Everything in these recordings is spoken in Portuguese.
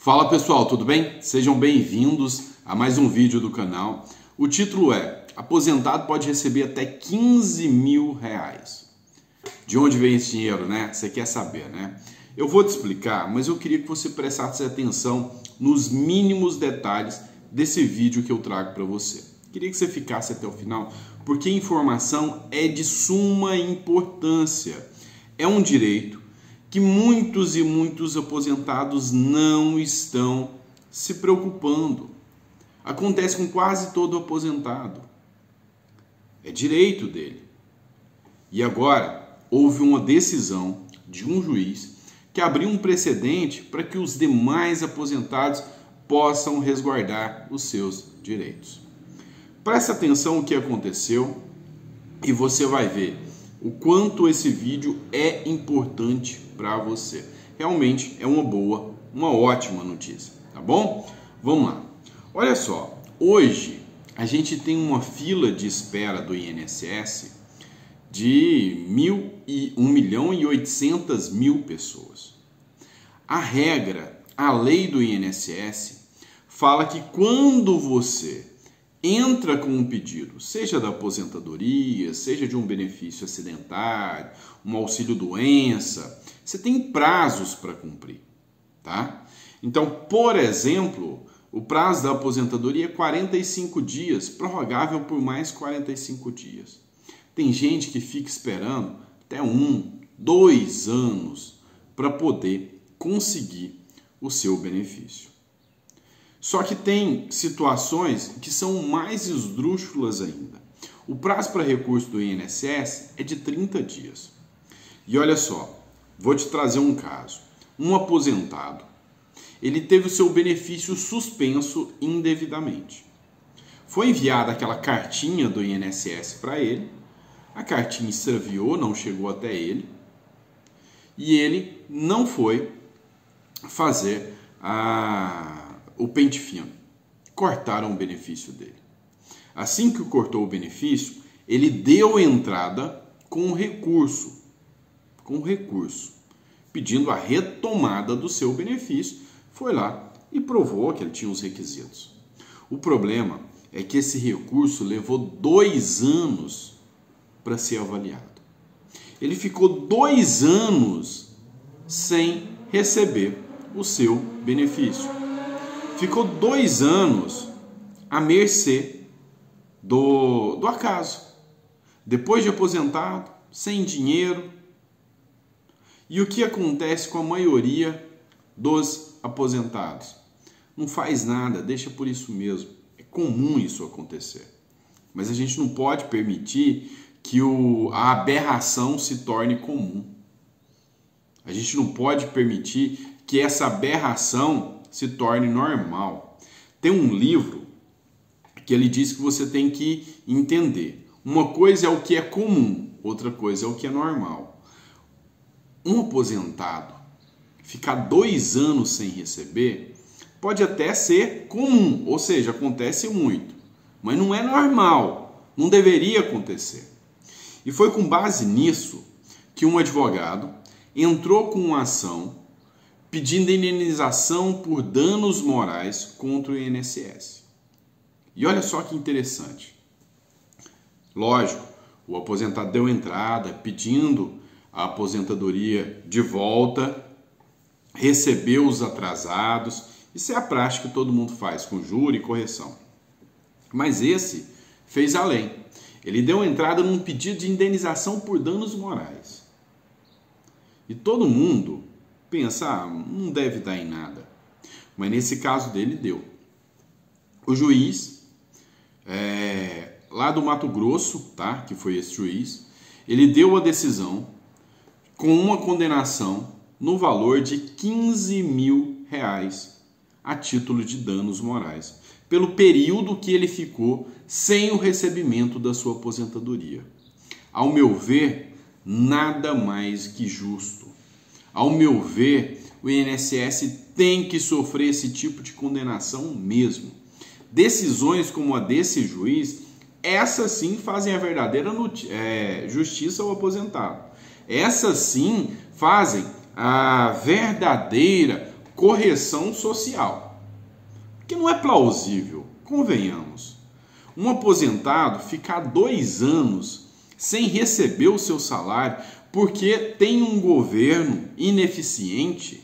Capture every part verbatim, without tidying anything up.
Fala pessoal, tudo bem? Sejam bem-vindos a mais um vídeo do canal. O título é: aposentado pode receber até quinze mil reais. De onde vem esse dinheiro, né? Você quer saber, né? Eu vou te explicar, mas eu queria que você prestasse atenção nos mínimos detalhes desse vídeo que eu trago para você. Queria que você ficasse até o final, porque a informação é de suma importância. É um direito que muitos e muitos aposentados não estão se preocupando. Acontece com quase todo aposentado. É direito dele. E agora houve uma decisão de um juiz que abriu um precedente para que os demais aposentados possam resguardar os seus direitos. Preste atenção no que aconteceu e você vai ver o quanto esse vídeo é importante para você. Realmente é uma boa, uma ótima notícia, tá bom? Vamos lá. Olha só, hoje a gente tem uma fila de espera do I N S S de mil e um milhão e oitocentas mil pessoas. A regra, a lei do I N S S fala que quando você entra com um pedido, seja da aposentadoria, seja de um benefício acidentário, um auxílio-doença, você tem prazos para cumprir, tá? Então, por exemplo, o prazo da aposentadoria é quarenta e cinco dias, prorrogável por mais quarenta e cinco dias. Tem gente que fica esperando até um, dois anos para poder conseguir o seu benefício. Só que tem situações que são mais esdrúxulas ainda. O prazo para recurso do I N S S é de trinta dias. E olha só, vou te trazer um caso. Um aposentado, ele teve o seu benefício suspenso indevidamente. Foi enviada aquela cartinha do I N S S para ele, a cartinha extraviou, não chegou até ele, e ele não foi fazer a... o pente fino. Cortaram o benefício dele. Assim que cortou o benefício, ele deu entrada com um recurso, com um recurso, pedindo a retomada do seu benefício, foi lá e provou que ele tinha os requisitos. O problema é que esse recurso levou dois anos para ser avaliado. Ele ficou dois anos sem receber o seu benefício. Ficou dois anos à mercê do, do acaso. Depois de aposentado, sem dinheiro. E o que acontece com a maioria dos aposentados? Não faz nada, deixa por isso mesmo. É comum isso acontecer. Mas a gente não pode permitir que o, a aberração se torne comum. A gente não pode permitir que essa aberração se torne normal. Tem um livro que ele diz que você tem que entender. Uma coisa é o que é comum, outra coisa é o que é normal. Um aposentado ficar dois anos sem receber pode até ser comum, ou seja, acontece muito, mas não é normal, não deveria acontecer. E foi com base nisso que um advogado entrou com uma ação pedindo indenização por danos morais contra o I N S S. E olha só que interessante. Lógico, o aposentado deu entrada pedindo a aposentadoria de volta, recebeu os atrasados. Isso é a prática que todo mundo faz, com júri e correção. Mas esse fez além. Ele deu entrada num pedido de indenização por danos morais. E todo mundo pensa, ah, não deve dar em nada. Mas nesse caso dele, deu. O juiz, é, lá do Mato Grosso, tá, que foi esse juiz, ele deu a decisão com uma condenação no valor de quinze mil reais a título de danos morais, pelo período que ele ficou sem o recebimento da sua aposentadoria. Ao meu ver, nada mais que justo. Ao meu ver, o I N S S tem que sofrer esse tipo de condenação mesmo. Decisões como a desse juiz, essas sim fazem a verdadeira é, justiça ao aposentado. Essas sim fazem a verdadeira correção social. Porque não é plausível, convenhamos, um aposentado ficar dois anos sem receber o seu salário porque tem um governo ineficiente,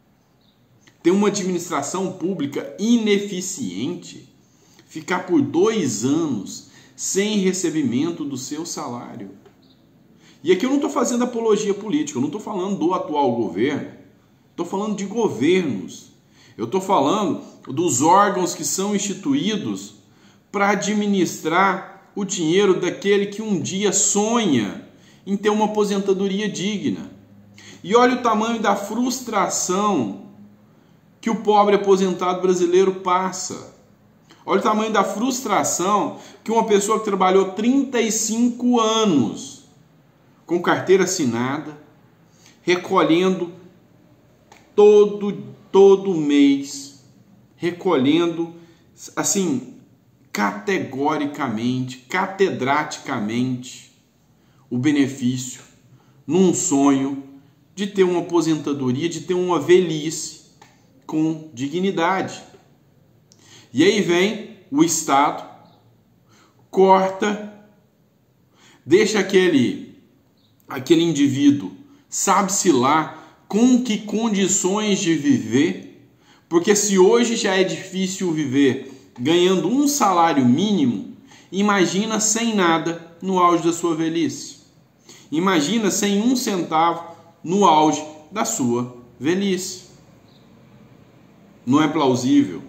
tem uma administração pública ineficiente, ficar por dois anos sem recebimento do seu salário. E aqui eu não estou fazendo apologia política, eu não estou falando do atual governo, estou falando de governos. Eu estou falando dos órgãos que são instituídos para administrar o dinheiro daquele que um dia sonha em ter uma aposentadoria digna. E olha o tamanho da frustração que o pobre aposentado brasileiro passa. Olha o tamanho da frustração que uma pessoa que trabalhou trinta e cinco anos com carteira assinada, recolhendo todo, todo mês, recolhendo, assim, categoricamente, catedraticamente, o benefício, num sonho de ter uma aposentadoria, de ter uma velhice com dignidade. E aí vem o Estado, corta, deixa aquele, aquele indivíduo, sabe-se lá, com que condições de viver, porque se hoje já é difícil viver ganhando um salário mínimo, imagina sem nada no auge da sua velhice. Imagina sem um centavo no auge da sua velhice. Não é plausível.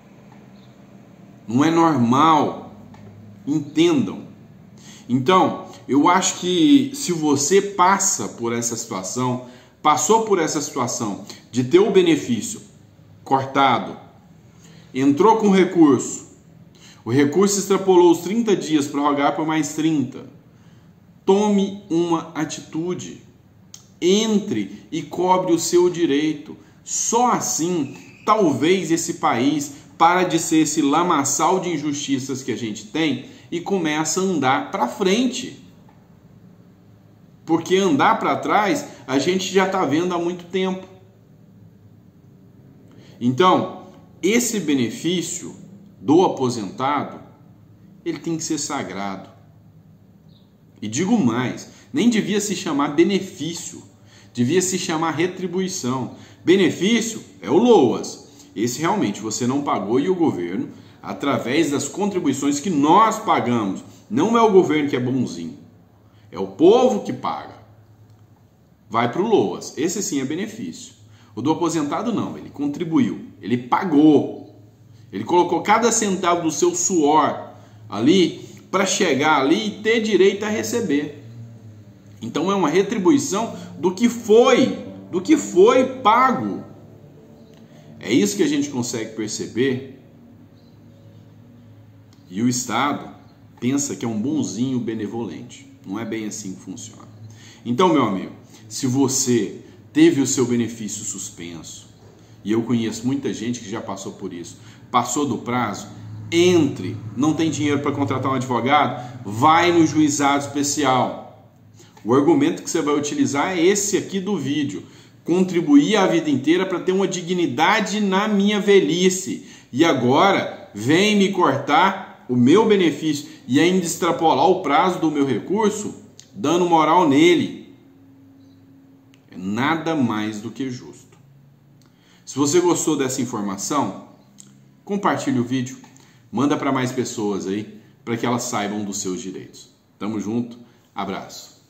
Não é normal. Entendam. Então, eu acho que se você passa por essa situação, passou por essa situação de ter o benefício cortado, entrou com recurso, o recurso extrapolou os trinta dias para rogar por mais trinta, tome uma atitude, entre e cobre o seu direito. Só assim, talvez esse país para de ser esse lamaçal de injustiças que a gente tem e começa a andar para frente. Porque andar para trás a gente já está vendo há muito tempo. Então, esse benefício do aposentado, ele tem que ser sagrado. E digo mais, nem devia se chamar benefício, devia se chamar retribuição. Benefício é o LOAS. Esse realmente você não pagou e o governo, através das contribuições que nós pagamos, não é o governo que é bonzinho, é o povo que paga. Vai para o LOAS. Esse sim é benefício. O do aposentado não, ele contribuiu, ele pagou. Ele colocou cada centavo do seu suor ali para chegar ali e ter direito a receber. Então é uma retribuição do que foi, do que foi pago. É isso que a gente consegue perceber. E o Estado pensa que é um bonzinho benevolente. Não é bem assim que funciona. Então, meu amigo, se você teve o seu benefício suspenso, e eu conheço muita gente que já passou por isso, passou do prazo, entre, não tem dinheiro para contratar um advogado, vai no juizado especial. O argumento que você vai utilizar é esse aqui do vídeo. Contribuir a vida inteira para ter uma dignidade na minha velhice. E agora vem me cortar o meu benefício e ainda extrapolar o prazo do meu recurso, dando moral nele. É nada mais do que justo. Se você gostou dessa informação, compartilhe o vídeo, manda para mais pessoas aí, para que elas saibam dos seus direitos. Tamo junto, abraço.